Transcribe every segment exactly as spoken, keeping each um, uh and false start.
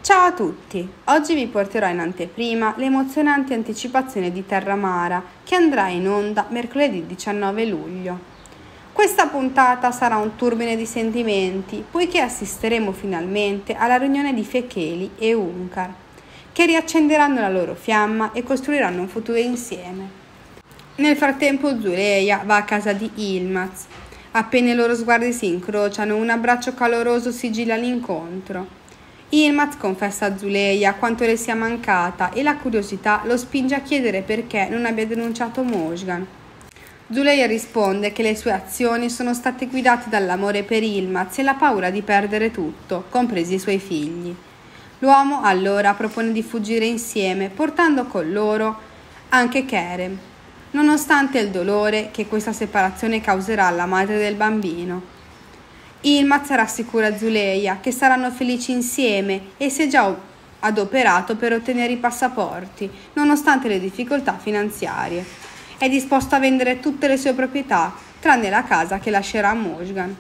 Ciao a tutti! Oggi vi porterò in anteprima l'emozionante anticipazione di Terramara che andrà in onda mercoledì diciannove luglio. Questa puntata sarà un turbine di sentimenti poiché assisteremo finalmente alla riunione di Fekeli e Unkar che riaccenderanno la loro fiamma e costruiranno un futuro insieme. Nel frattempo Zuleyha va a casa di Yilmaz. Appena i loro sguardi si incrociano, un abbraccio caloroso sigilla l'incontro. Yilmaz confessa a Zuleyha quanto le sia mancata e la curiosità lo spinge a chiedere perché non abbia denunciato Mojgan. Zuleyha risponde che le sue azioni sono state guidate dall'amore per Yilmaz e la paura di perdere tutto, compresi i suoi figli. L'uomo allora propone di fuggire insieme, portando con loro anche Kerem, nonostante il dolore che questa separazione causerà alla madre del bambino. Yilmaz rassicura Zuleyha che saranno felici insieme e si è già adoperato per ottenere i passaporti, nonostante le difficoltà finanziarie. È disposto a vendere tutte le sue proprietà, tranne la casa che lascerà a Mojgan.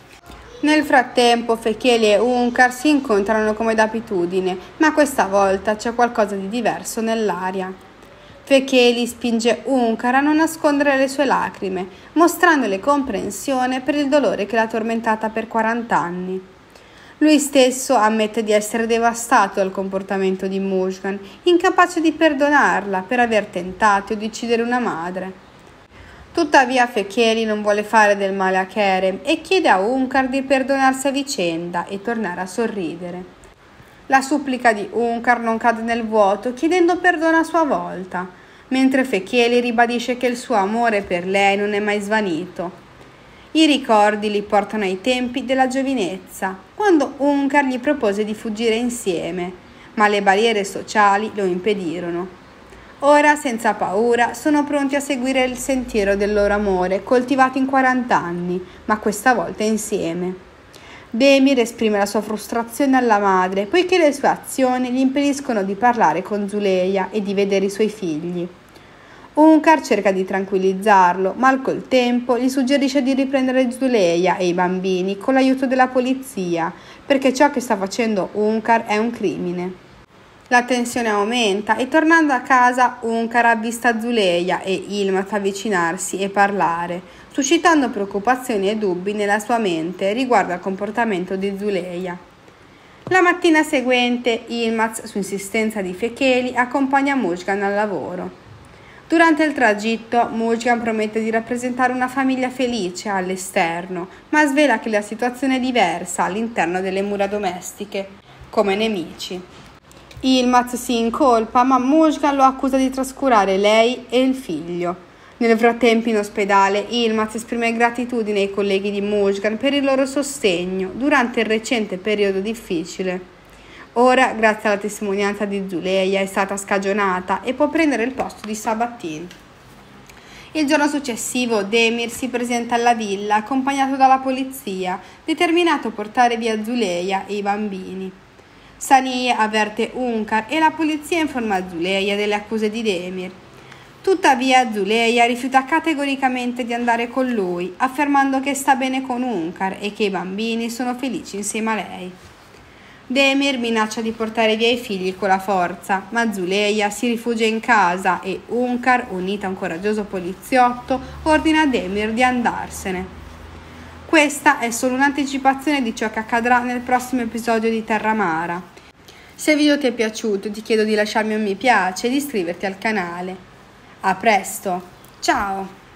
Nel frattempo Fekeli e Unkar si incontrano come d'abitudine, ma questa volta c'è qualcosa di diverso nell'aria. Fekeli spinge Unkar a non nascondere le sue lacrime, mostrandole comprensione per il dolore che l'ha tormentata per quaranta anni. Lui stesso ammette di essere devastato dal comportamento di Mojgan, incapace di perdonarla per aver tentato di uccidere una madre. Tuttavia Fekeli non vuole fare del male a Kerem e chiede a Unkar di perdonarsi a vicenda e tornare a sorridere. La supplica di Unkar non cade nel vuoto, chiedendo perdono a sua volta, mentre Fekeli ribadisce che il suo amore per lei non è mai svanito. I ricordi li portano ai tempi della giovinezza, quando Unkar gli propose di fuggire insieme, ma le barriere sociali lo impedirono. Ora, senza paura, sono pronti a seguire il sentiero del loro amore, coltivato in quaranta anni, ma questa volta insieme. Demir esprime la sua frustrazione alla madre, poiché le sue azioni gli impediscono di parlare con Zuleyha e di vedere i suoi figli. Unkar cerca di tranquillizzarlo, ma col tempo gli suggerisce di riprendere Zuleyha e i bambini con l'aiuto della polizia, perché ciò che sta facendo Unkar è un crimine. La tensione aumenta e tornando a casa Unkar avvista Zuleyha e Yilmaz avvicinarsi e parlare, suscitando preoccupazioni e dubbi nella sua mente riguardo al comportamento di Zuleyha. La mattina seguente Yilmaz, su insistenza di Fekeli, accompagna Mojgan al lavoro. Durante il tragitto Mojgan promette di rappresentare una famiglia felice all'esterno, ma svela che la situazione è diversa all'interno delle mura domestiche, come nemici. Yilmaz si incolpa, ma Mojgan lo accusa di trascurare lei e il figlio. Nel frattempo in ospedale Yilmaz esprime gratitudine ai colleghi di Mojgan per il loro sostegno durante il recente periodo difficile. Ora, grazie alla testimonianza di Zuleyha, è stata scagionata e può prendere il posto di Sabatin. Il giorno successivo Demir si presenta alla villa accompagnato dalla polizia, determinato a portare via Zuleyha e i bambini. Saniye avverte Unkar e la polizia informa Zuleyha delle accuse di Demir. Tuttavia Zuleyha rifiuta categoricamente di andare con lui, affermando che sta bene con Unkar e che i bambini sono felici insieme a lei. Demir minaccia di portare via i figli con la forza, ma Zuleyha si rifugia in casa e Unkar, unita a un coraggioso poliziotto, ordina a Demir di andarsene. Questa è solo un'anticipazione di ciò che accadrà nel prossimo episodio di Terramara. Se il video ti è piaciuto ti chiedo di lasciarmi un mi piace e di iscriverti al canale. A presto, ciao!